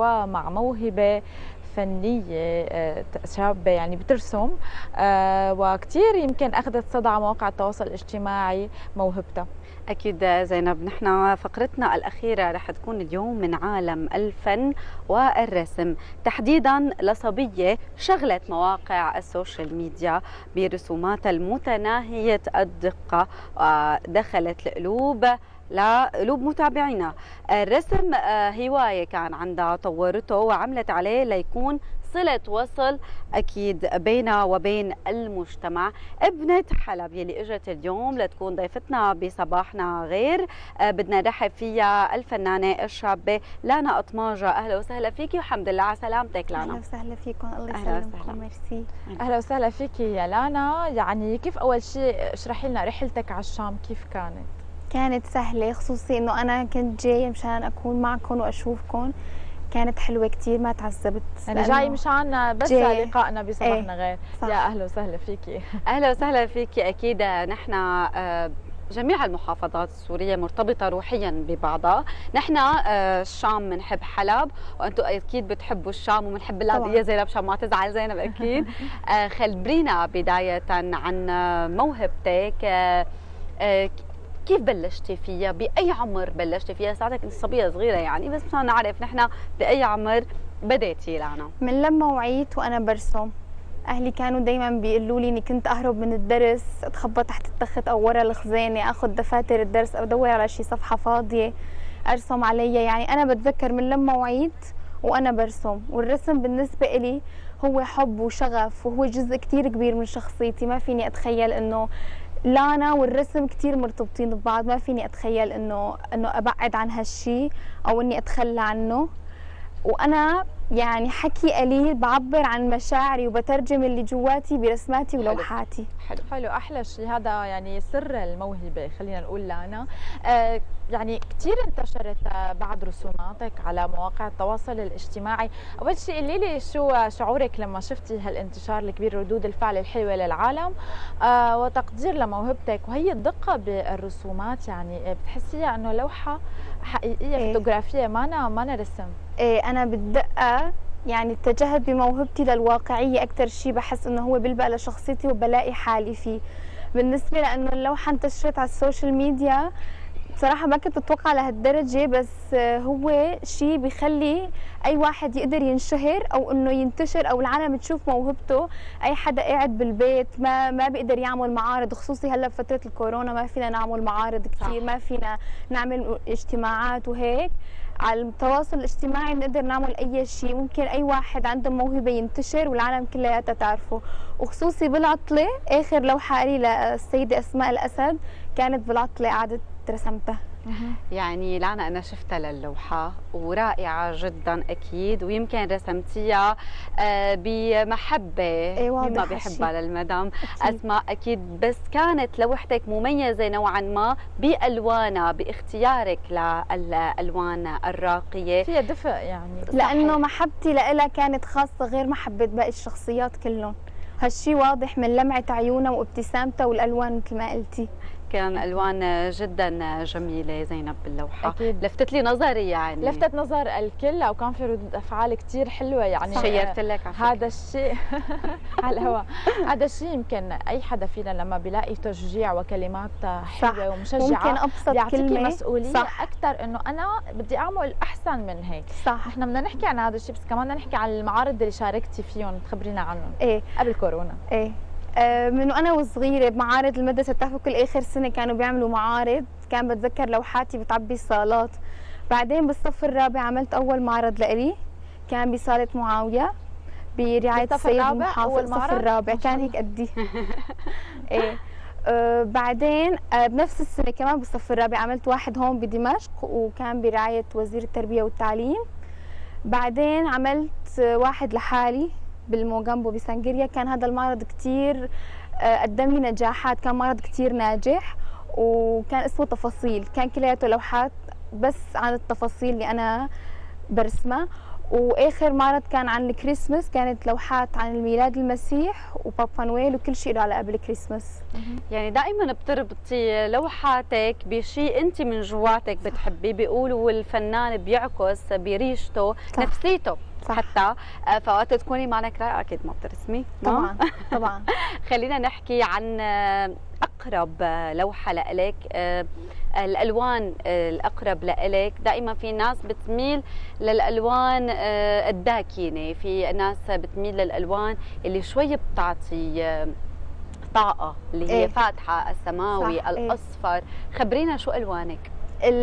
ومع موهبة فنية شابة يعني بترسم، وكتير يمكن أخذت صدى على مواقع التواصل الاجتماعي موهبتها. أكيد زينب، نحن فقرتنا الأخيرة رح تكون اليوم من عالم الفن والرسم، تحديدا لصبية شغلت مواقع السوشيال ميديا برسوماتها المتناهية الدقة ودخلت القلوب لقلوب متابعينا. الرسم هواية كان عندها، طورته وعملت عليه ليكون صلة وصل أكيد بينها وبين المجتمع. ابنة حلب يلي اجت اليوم لتكون ضيفتنا بصباحنا غير، بدنا نرحب فيها الفنانة الشابة لانا أطماجة. أهلا وسهلا فيكي وحمد لله على سلامتك لانا. أهلا وسهلا فيكم، الله يسلمكم. ميرسي. أهلا وسهلا فيكي يا لانا. يعني كيف أول شيء اشرحي لنا رحلتك على الشام كيف كانت؟ كانت سهلة، خصوصي إنه أنا كنت جاية مشان أكون معكم وأشوفكم. كانت حلوة كتير، ما تعذبت. أنا جاي مشان بس لقائنا بصباحنا غير. صح. يا أهلا وسهلا فيكي. أهلا وسهلا فيكي. أكيد نحن جميع المحافظات السورية مرتبطة روحيا ببعضها. نحن الشام بنحب حلب، وأنتم أكيد بتحبوا الشام وبنحب العادية زينب، مشان ما تزعل زينب أكيد. خبرينا بداية عن موهبتك، كيف بلشتي فيها؟ بأي عمر بلشتي فيها؟ ساعتك انت صبية صغيرة يعني، بس مشان نعرف نحن بأي عمر بديتي لانا؟ من لما وعيت وأنا برسم. أهلي كانوا دايما بيقولوا لي إني كنت أهرب من الدرس، أتخبى تحت التخت أو ورا الخزانة، أخذ دفاتر الدرس أدور على شي صفحة فاضية أرسم عليها. يعني أنا بتذكر من لما وعيت وأنا برسم، والرسم بالنسبة إلي هو حب وشغف، وهو جزء كتير كبير من شخصيتي. ما فيني أتخيل إنه لانا والرسم كتير مرتبطين ببعض، ما فيني اتخيل انه ابعد عن هالشي او اني اتخلى عنه. وانا يعني حكي قليل، بعبر عن مشاعري وبترجم اللي جواتي برسماتي ولوحاتي. حلو احلى شيء هذا، يعني سر الموهبه خلينا نقول لانا. يعني كثير انتشرت بعد رسوماتك على مواقع التواصل الاجتماعي. اول شيء قولي لي شو شعورك لما شفتي هالانتشار الكبير، ردود الفعل الحلوه للعالم وتقدير لموهبتك وهي الدقه بالرسومات؟ يعني بتحسيها انه لوحه حقيقيه فوتوغرافيه ما رسم؟ انا بالدقه يعني اتجهت بموهبتي للواقعيه اكثر شيء، بحس انه هو بيلبق لشخصيتي وبلاقي حالي فيه. بالنسبه لانه اللوحه انتشرت على السوشيال ميديا، بصراحه ما كنت اتوقع لهالدرجه، بس هو شيء بيخلي اي واحد يقدر ينشهر او انه ينتشر او العالم تشوف موهبته. اي حدا قاعد بالبيت ما بيقدر يعمل معارض، خصوصي هلا بفتره الكورونا ما فينا نعمل معارض كثير، ما فينا نعمل اجتماعات وهيك. على التواصل الاجتماعي بنقدر نعمل اي شيء، ممكن اي واحد عنده موهبه ينتشر والعالم كلياتها تعرفه. وخصوصي بالعطله، اخر لوحه لي للسيده اسماء الاسد كانت بالعطله قعدت رسمتها. يعني لانا أنا شفتها للوحة ورائعة جدا أكيد، ويمكن رسمتيها بمحبة مما بيحبها للمدام أسماء أكيد، بس كانت لوحتك مميزة نوعا ما بألوانها، باختيارك للألوان الراقية، فيها دفء يعني. لأنه محبتي لها كانت خاصة غير محبة باقي الشخصيات كلهم. هالشي واضح من لمعة عيونها وابتسامتها والألوان مثل ما قلتي. كان الوان جدا جميله زينب باللوحه. أكيد. لفتت لي نظري، يعني لفتت نظر الكل، وكان في ردود افعال كثير حلوه. يعني شيرت لك هذا الشيء على الهواء. هذا الشيء يمكن اي حدا فينا لما بيلاقي تشجيع وكلمات حلوه ومشجعه ممكن ابسط بيعطيكي مسؤوليه صح. اكثر انه انا بدي اعمل احسن من هيك. صح. احنا بدنا نحكي عن هذا الشيء، بس كمان بدنا نحكي عن المعارض اللي شاركتي فيهم، تخبرينا عنهم. ايه قبل كورونا. ايه من وانا وصغيره بمعارض المدرسه، بتعرفوا كل اخر سنه كانوا بيعملوا معارض، كان بتذكر لوحاتي بتعبي الصالات. بعدين بالصف الرابع عملت اول معرض لإلي، كان بصاله معاويه برعايه السيد المحافظ. الصف الرابع كان هيك قدي. ايه بعدين بنفس السنه كمان بالصف الرابع عملت واحد هون بدمشق، وكان برعايه وزير التربيه والتعليم. بعدين عملت واحد لحالي بالموغامبو بسنغريا، كان هذا المعرض كتير قدم لي نجاحات، كان معرض كتير ناجح، وكان اسمه تفاصيل، كان كلياته لوحات بس عن التفاصيل اللي انا برسمها. واخر معرض كان عن الكريسماس، كانت لوحات عن الميلاد المسيح وبابا نويل وكل شيء له علاقه بالكريسماس. يعني دائما بتربطي لوحاتك بشيء انت من جواتك بتحبيه، بيقولوا الفنان بيعكس بريشته نفسيته. صح. حتى فوقت تكوني معك رايقه اكيد ما بترسمي طبعا طبعا. خلينا نحكي عن اقرب لوحه لإلك، الالوان الاقرب لإلك. دائما في ناس بتميل للالوان الداكنه، في ناس بتميل للالوان اللي شوي بتعطي طاقه، اللي هي فاتحه، السماوي، صح. الاصفر. خبرينا شو الوانك.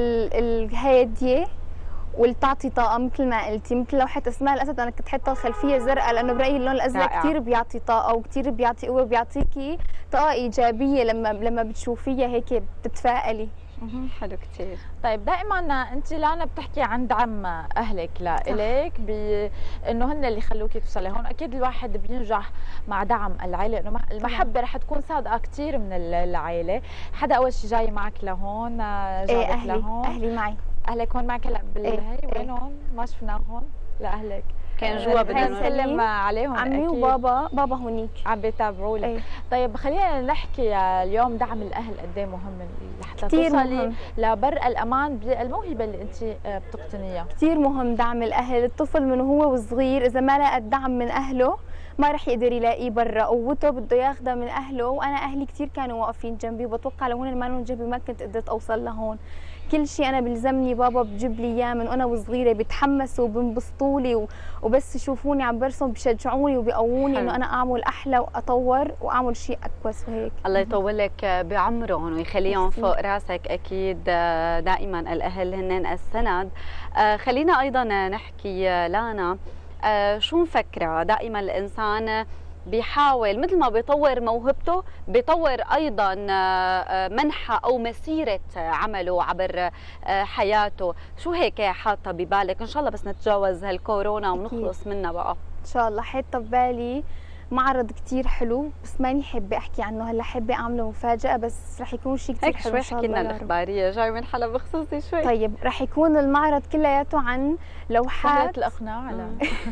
الهاديه والتعطي طاقه مثل ما قلتي، مثل لوحه اسماء الاسد انا كنت حاطه الخلفيه زرقاء لانه برايي اللون الازرق كثير بيعطي طاقه وكثير بيعطي قوه، بيعطيكي طاقه ايجابيه لما بتشوفيها هيك بتتفائلي. حلو كثير. طيب دائما انت لانا بتحكي عن دعم اهلك لإلك، بانه هن اللي خلوكي توصلي هون. اكيد الواحد بينجح مع دعم العائله، انه المحبه رح تكون صادقه كثير من العائله. حدا اول شيء جاي معك لهون؟ جابك أهلي لهون؟ اهلي معي. اهلك هون معك هلا بالهي؟ وين هون؟ ما شفناهم لاهلك. كان جوا بدنا نسلم عليهم. عمي أكيد. وبابا هونيك عم بيتابعوا لك. طيب خلينا نحكي اليوم دعم الاهل قد ايه مهم لحتى توصلي لبر الامان بالموهبه اللي انت بتقتنيها. كثير مهم دعم الاهل. الطفل من هو وصغير اذا ما لقى الدعم من اهله ما رح يقدر يلاقيه برا، قوته بده ياخذها من اهله. وانا اهلي كثير كانوا واقفين جنبي، وبتوقع لو هن ما جنبي ما كنت قدرت اوصل لهون. كل شيء انا بلزمني بابا بجيب لي اياه من وانا وصغيره، بيتحمسوا وبنبسطوا لي وبس يشوفوني عم برسم بشجعوني وبيقووني انه انا اعمل احلى واطور واعمل شيء اكوس وهيك. الله يطول لك بعمرهم ويخليهم فوق راسك. اكيد دائما الاهل هن السند. خلينا ايضا نحكي لانا، شو مفكره دائما الانسان بيحاول مثل ما بيطور موهبته بيطور ايضا منحى او مسيره عمله عبر حياته. شو هيك حاطه ببالك ان شاء الله بس نتجاوز هالكورونا ونخلص منها بقى؟ ان شاء الله حاطه ببالي معرض كثير حلو بس ماني حابه احكي عنه هلا، حابه اعمله مفاجاه بس رح يكون شيء كثير حلو ان شاء الله. شوي حكي لنا الاخباريه جاي من حلب خصوصي شوي. طيب رح يكون المعرض كلياته عن لوحات الاقناع على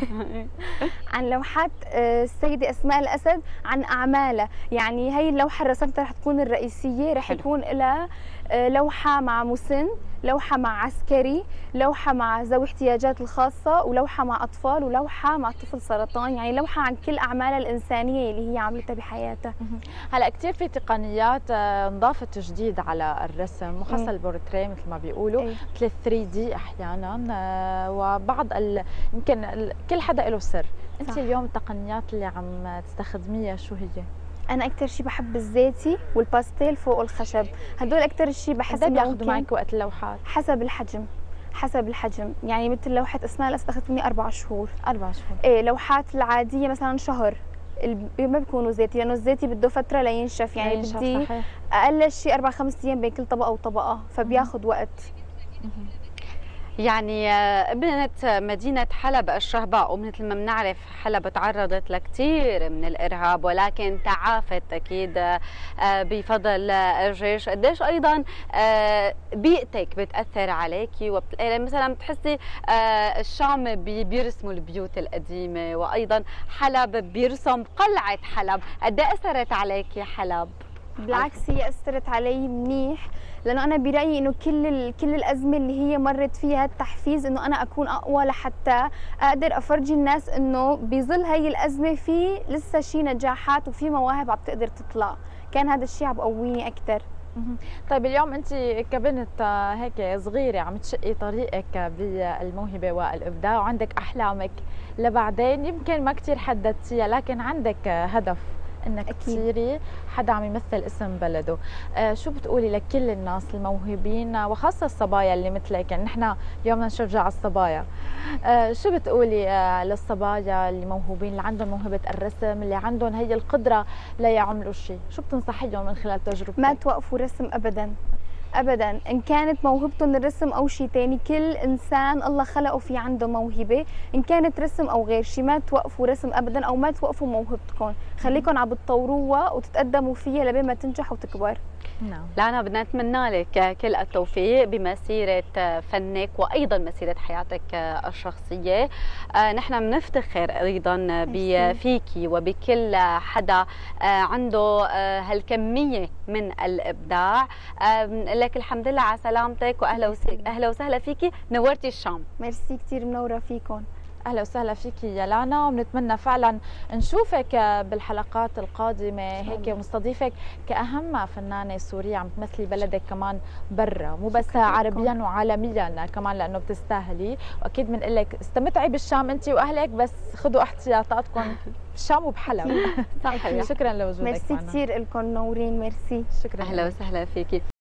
عن لوحات السيده اسماء الاسد، عن اعمالها. يعني هي اللوحه اللي رسمتها رح تكون الرئيسيه، رح يكون لها لوحه مع مسن، لوحه مع عسكري، لوحه مع ذوي احتياجات الخاصه، ولوحه مع اطفال، ولوحه مع طفل سرطان. يعني لوحه عن كل اعمالها الانسانيه اللي هي عملتها بحياتها. هلا كثير في تقنيات انضافت جديد على الرسم، وخاصه البورتريه مثل ما بيقولوا، مثل 3D احيانا، وبعض يمكن كل حدا له سر. انت اليوم التقنيات اللي عم تستخدميها شو هي؟ انا اكثر شيء بحب الزيتي والباستيل فوق الخشب، هدول اكثر شيء بحس بياخذوا معك وقت اللوحات؟ حسب الحجم. يعني مثل لوحه اسماء الاسد اخذت مني 4 شهور. 4 شهور. ايه لوحات العاديه مثلا شهر، ما بيكونوا زيتي لانه الزيتي بده فتره لينشف. يعني بدي اقل شيء 4-5 ايام بين كل طبقه وطبقه، فبياخذ وقت. يعني ابنة مدينة حلب الشهباء، ومثل ما بنعرف حلب تعرضت لكثير من الإرهاب ولكن تعافت أكيد بفضل الجيش. قديش أيضا بيئتك بتأثر عليكي مثلا بتحسي الشام بيرسموا البيوت القديمة، وأيضا حلب بيرسم قلعة حلب. قد ايه أثرت عليكي حلب؟ بالعكس هي أثرت علي منيح، لانه انا برايي انه كل الازمه اللي هي مرت فيها التحفيز انه انا اكون اقوى لحتى اقدر افرجي الناس انه بظل هي الازمه في لسه شيء نجاحات وفي مواهب عم تقدر تطلع. كان هذا الشيء عم بقويني اكثر. طيب اليوم انت كبنت هيك صغيره عم تشقي طريقك بالموهبه والابداع، وعندك احلامك لبعدين يمكن ما كثير حددتيها، لكن عندك هدف انك تصيري حدا عم يمثل اسم بلده. شو بتقولي لكل الناس الموهوبين وخاصه الصبايا اللي مثلك؟ يعني نحن اليوم بدنا نشجع على الصبايا. شو بتقولي للصبايا اللي موهوبين، اللي عندهم موهبه الرسم، اللي عندهم هي القدره ليعملوا شيء؟ شو بتنصحيهم من خلال تجربتك؟ ما توقفوا رسم ابدا ابدا، ان كانت موهبتهم الرسم او شيء ثاني. كل انسان الله خلقه في عنده موهبه، ان كانت رسم او غير شيء. ما توقفوا رسم ابدا او ما توقفوا موهبتكم، خليكم عم بتطوروها وتتقدموا فيها لبين ما تنجح وتكبر. نعم. لانا بدنا نتمنى لك كل التوفيق بمسيرة فنك وأيضا مسيرة حياتك الشخصية. نحن بنفتخر أيضا فيكي وبكل حدا عنده هالكمية من الإبداع. لك الحمد لله على سلامتك، وأهلا وسهلا فيكي، نورتي الشام. ميرسي كثير، منورة فيكم. اهلا وسهلا فيكي يا لانا، وبنتمنى فعلا نشوفك بالحلقات القادمه هيك مستضيفك كاهم فنانه سوريه عم تمثلي بلدك كمان برا، مو بس عربيا وعالميا كمان، لانه بتستاهلي. واكيد بنقول لك استمتعي بالشام انت واهلك، بس خذوا احتياطاتكم بالشام وبحلب. صحيح. شكرا لوجودك معنا. ميرسي كثير لكم، نورين. ميرسي. شكرا. اهلا وسهلا فيكي.